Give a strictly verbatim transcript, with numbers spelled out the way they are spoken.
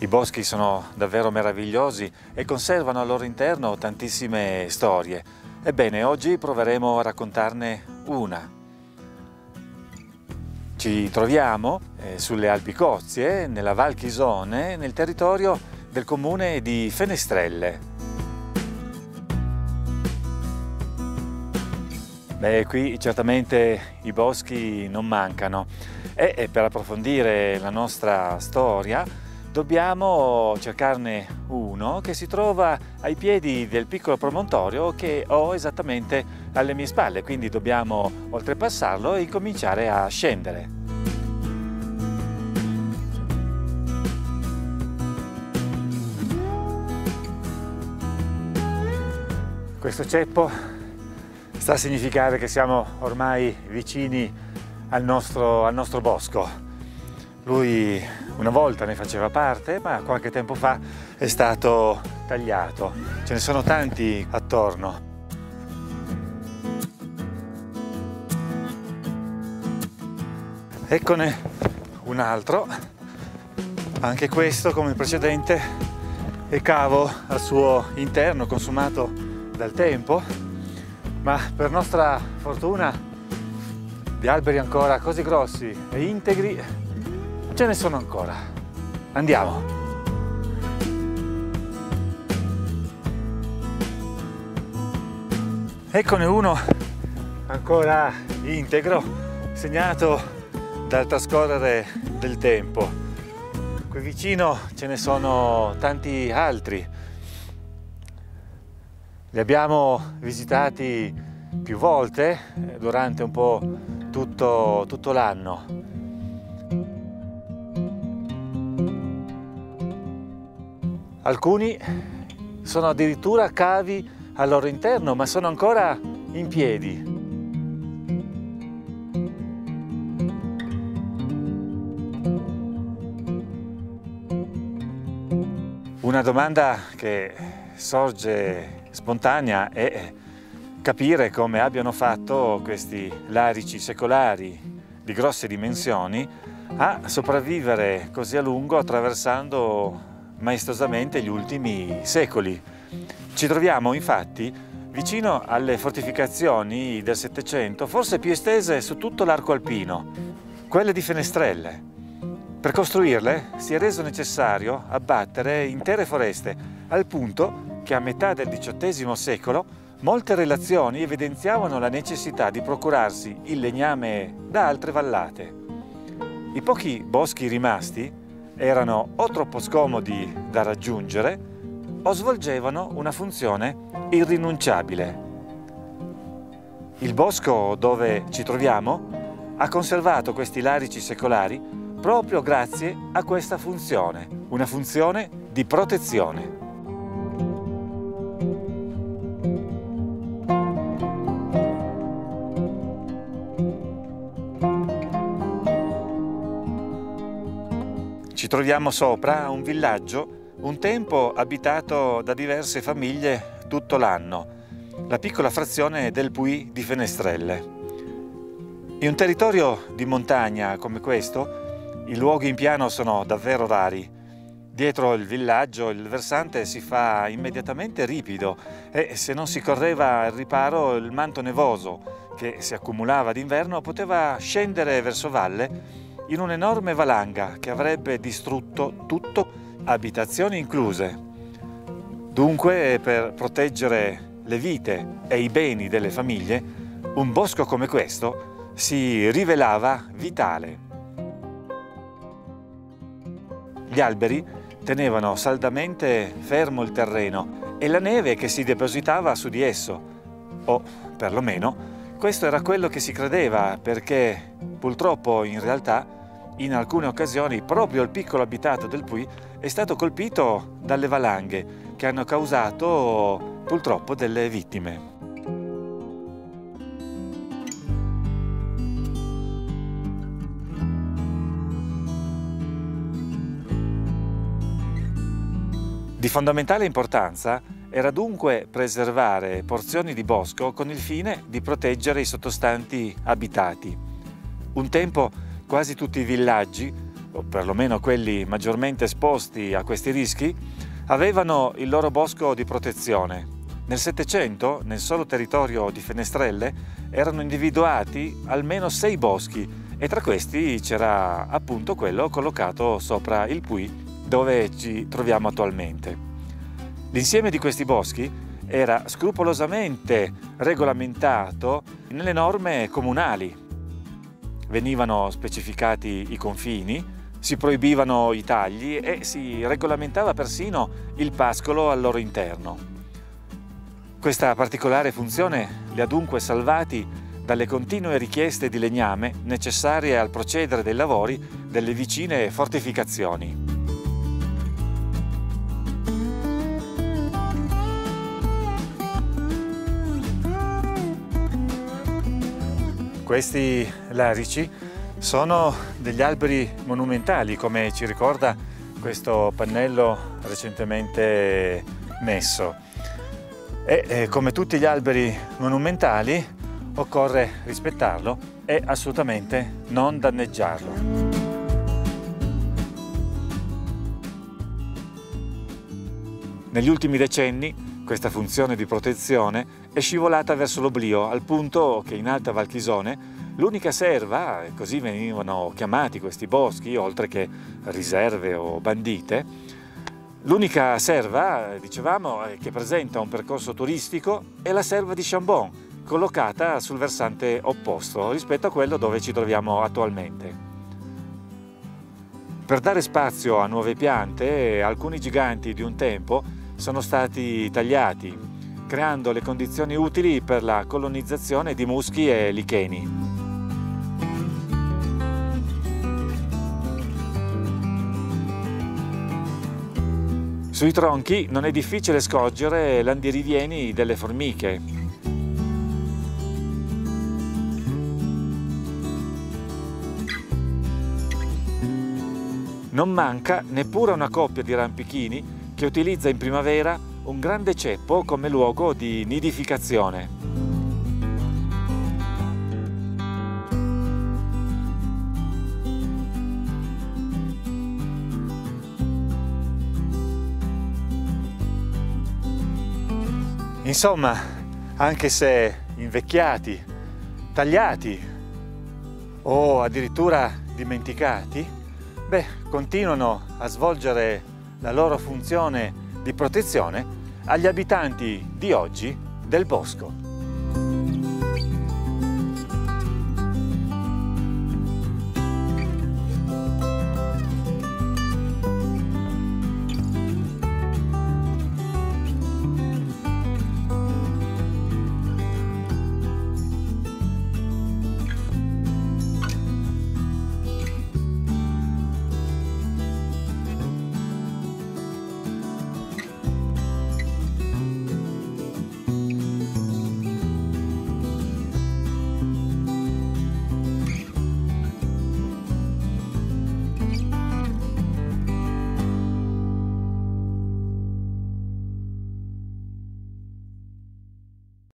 I boschi sono davvero meravigliosi e conservano al loro interno tantissime storie. Ebbene, oggi proveremo a raccontarne una. Ci troviamo eh, sulle Alpi Cozie, nella Val Chisone, nel territorio del comune di Fenestrelle. Beh, qui certamente i boschi non mancano e, e per approfondire la nostra storia dobbiamo cercarne uno che si trova ai piedi del piccolo promontorio che ho esattamente alle mie spalle, quindi dobbiamo oltrepassarlo e incominciare a scendere. Questo ceppo sta a significare che siamo ormai vicini al nostro, al nostro bosco. Lui una volta ne faceva parte, ma qualche tempo fa è stato tagliato. Ce ne sono tanti attorno. Eccone un altro. Anche questo, come il precedente, è cavo al suo interno, consumato dal tempo, ma per nostra fortuna di alberi ancora così grossi e integri ce ne sono ancora. Andiamo! Eccone uno ancora integro, segnato dal trascorrere del tempo. Qui vicino ce ne sono tanti altri. Li abbiamo visitati più volte durante un po' tutto, tutto l'anno. Alcuni sono addirittura cavi al loro interno, ma sono ancora in piedi. Una domanda che sorge spontanea è capire come abbiano fatto questi larici secolari di grosse dimensioni a sopravvivere così a lungo attraversando maestosamente gli ultimi secoli. Ci troviamo infatti vicino alle fortificazioni del Settecento, forse più estese su tutto l'arco alpino, quelle di Fenestrelle. Per costruirle si è reso necessario abbattere intere foreste, al punto che a metà del diciottesimo secolo molte relazioni evidenziavano la necessità di procurarsi il legname da altre vallate. I pochi boschi rimasti erano o troppo scomodi da raggiungere o svolgevano una funzione irrinunciabile. Il bosco dove ci troviamo ha conservato questi larici secolari proprio grazie a questa funzione, una funzione di protezione. Ci troviamo sopra un villaggio un tempo abitato da diverse famiglie tutto l'anno, la piccola frazione del Puy di Fenestrelle. In un territorio di montagna come questo, i luoghi in piano sono davvero rari. Dietro il villaggio il versante si fa immediatamente ripido e se non si correva al riparo il manto nevoso che si accumulava d'inverno poteva scendere verso valle in un'enorme valanga che avrebbe distrutto tutto, abitazioni incluse. Dunque, per proteggere le vite e i beni delle famiglie, un bosco come questo si rivelava vitale. Gli alberi tenevano saldamente fermo il terreno e la neve che si depositava su di esso, o perlomeno questo era quello che si credeva, perché purtroppo in realtà in alcune occasioni proprio il piccolo abitato del Puy è stato colpito dalle valanghe che hanno causato purtroppo delle vittime. Di fondamentale importanza era dunque preservare porzioni di bosco con il fine di proteggere i sottostanti abitati. Un tempo quasi tutti i villaggi o perlomeno quelli maggiormente esposti a questi rischi, avevano il loro bosco di protezione. Nel Settecento, nel solo territorio di Fenestrelle, erano individuati almeno sei boschi e tra questi c'era appunto quello collocato sopra il Puy, dove ci troviamo attualmente. L'insieme di questi boschi era scrupolosamente regolamentato nelle norme comunali. Venivano specificati i confini, si proibivano i tagli e si regolamentava persino il pascolo al loro interno. Questa particolare funzione li ha dunque salvati dalle continue richieste di legname necessarie al procedere dei lavori delle vicine fortificazioni. Questi larici sono degli alberi monumentali, come ci ricorda questo pannello recentemente messo. E eh, come tutti gli alberi monumentali occorre rispettarlo e assolutamente non danneggiarlo. Negli ultimi decenni questa funzione di protezione è scivolata verso l'oblio, al punto che in Alta Val Chisone l'unica serva, e così venivano chiamati questi boschi, oltre che riserve o bandite, l'unica serva, dicevamo, che presenta un percorso turistico è la serva di Chambon, collocata sul versante opposto rispetto a quello dove ci troviamo attualmente. Per dare spazio a nuove piante, alcuni giganti di un tempo sono stati tagliati, creando le condizioni utili per la colonizzazione di muschi e licheni. Sui tronchi non è difficile scorgere l'andirivieni delle formiche. Non manca neppure una coppia di rampichini che utilizza in primavera un grande ceppo come luogo di nidificazione. Insomma, anche se invecchiati, tagliati o addirittura dimenticati, beh, continuano a svolgere la loro funzione di protezione agli abitanti di oggi del bosco.